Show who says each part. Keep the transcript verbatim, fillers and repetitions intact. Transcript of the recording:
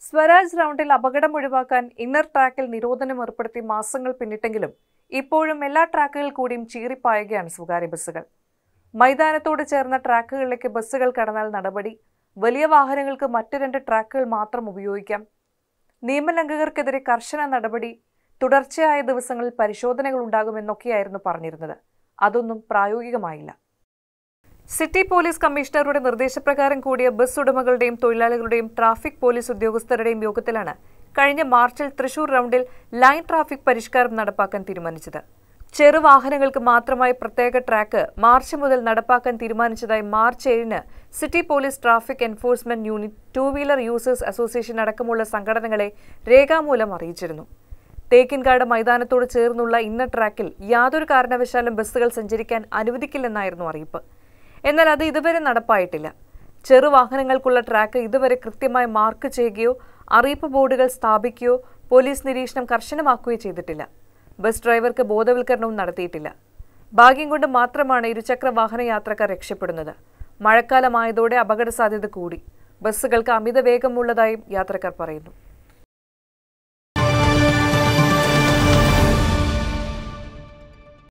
Speaker 1: സ്വരാജ് റൗണ്ടിൽ അപകടം ഒഴിവാക്കാൻ ഇന്നർ ട്രാക്കിൽ നിരോധനം ഏർപ്പെടുത്തി മാസങ്ങൾ പിന്നിട്ടെങ്കിലും ഇപ്പോഴും എല്ലാ ട്രാക്കുകൾ കൂടിയും ചീറിപ്പായുകയാണ് സ്വകാര്യ ബസ്സുകൾ. മൈതാനത്തോട് ചേർന്ന ട്രാക്കുകളിലേക്ക് ബസ്സുകൾ കടന്നാൽ നടപടി, വലിയ വാഹനങ്ങൾക്ക് മറ്റു രണ്ട് ട്രാക്കുകൾ മാത്രം ഉപയോഗിക്കാം, നിയമലംഘകർക്കെതിരെ കർശന നടപടി, തുടർച്ചയായ ദിവസങ്ങളിൽ പരിശോധനകൾ ഉണ്ടാകുമെന്നൊക്കെയായിരുന്നു പറഞ്ഞിരുന്നത്. അതൊന്നും പ്രായോഗികമായില്ല. സിറ്റി പോലീസ് കമ്മീഷണറുടെ നിർദ്ദേശപ്രകാരം കൂടിയ ബസ് ഉടമകളുടെയും തൊഴിലാളികളുടെയും ട്രാഫിക് പോലീസ് ഉദ്യോഗസ്ഥരുടെയും യോഗത്തിലാണ് കഴിഞ്ഞ മാർച്ചിൽ തൃശൂർ റൗണ്ടിൽ ലൈൻ ട്രാഫിക് പരിഷ്കാരം നടപ്പാക്കാൻ തീരുമാനിച്ചത്. ചെറുവാഹനങ്ങൾക്ക് മാത്രമായി പ്രത്യേക ട്രാക്ക് മാർച്ച് മുതൽ നടപ്പാക്കാൻ തീരുമാനിച്ചതായി മാർച്ച് ഏഴിന് city police traffic enforcement unit, two wheeler users association അടക്കമുള്ള സംഘടനകളെ രേഖാമൂലം അറിയിച്ചിരുന്നു. തേക്കിൻകാട് മൈതാനത്തോട് ചേർന്നുള്ള ഇന്നർ ട്രാക്കിൽ യാതൊരു കാരണവശാലും ബസ്സുകൾ സഞ്ചരിക്കാൻ അനുവദിക്കില്ലെന്നായിരുന്നു അറിയിപ്പ്. എന്നാൽ അത് ഇതുവരെ നടപ്പായിട്ടില്ല. ചെറുവാഹനങ്ങൾക്കുള്ള ട്രാക്ക് ഇതുവരെ കൃത്യമായി മാർക്ക് ചെയ്യുകയോ അറിയിപ്പ് ബോർഡുകൾ സ്ഥാപിക്കുകയോ പോലീസ് നിരീക്ഷണം കർശനമാക്കുകയോ ചെയ്തിട്ടില്ല. ബസ് ഡ്രൈവർക്ക് ബോധവൽക്കരണവും നടത്തിയിട്ടില്ല. ഭാഗ്യം കൊണ്ട് മാത്രമാണ് ഇരുചക്ര വാഹന യാത്രക്കാർ രക്ഷപ്പെടുന്നത്. മഴക്കാലമായതോടെ അപകട സാധ്യത കൂടി. ബസ്സുകൾക്ക് അമിത വേഗമുള്ളതായും യാത്രക്കാർ പറയുന്നു.